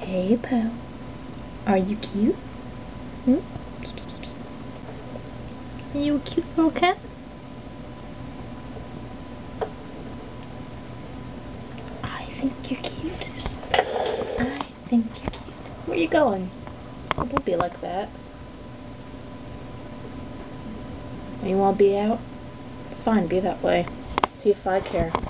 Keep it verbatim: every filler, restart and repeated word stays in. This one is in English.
Hey, Poe. Are you cute? Hmm? Are you a cute little cat? I think you're cute. I think you're cute. Where are you going? Oh, don't be like that. You want to be out? Fine, be that way. See if I care.